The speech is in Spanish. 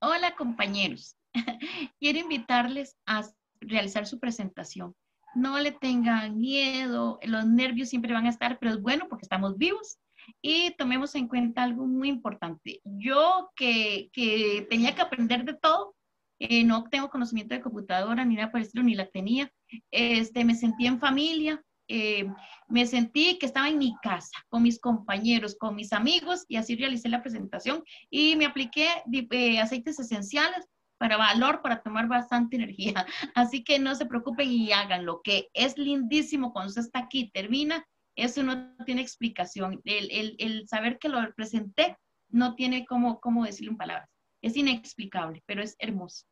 Hola compañeros, quiero invitarles a realizar su presentación. No le tengan miedo, los nervios siempre van a estar, pero es bueno porque estamos vivos y tomemos en cuenta algo muy importante. Yo que tenía que aprender de todo, no tengo conocimiento de computadora ni nada por el estilo, ni la tenía. Me sentí en familia, me sentí que estaba en mi casa, con mis compañeros, con mis amigos y así realicé la presentación y me apliqué aceites esenciales para valor, para tomar bastante energía. Así que no se preocupen y hagan lo que es lindísimo cuando usted está aquí y termina. Eso no tiene explicación. El saber que lo presenté no tiene cómo decirlo en palabras. Es inexplicable, pero es hermoso.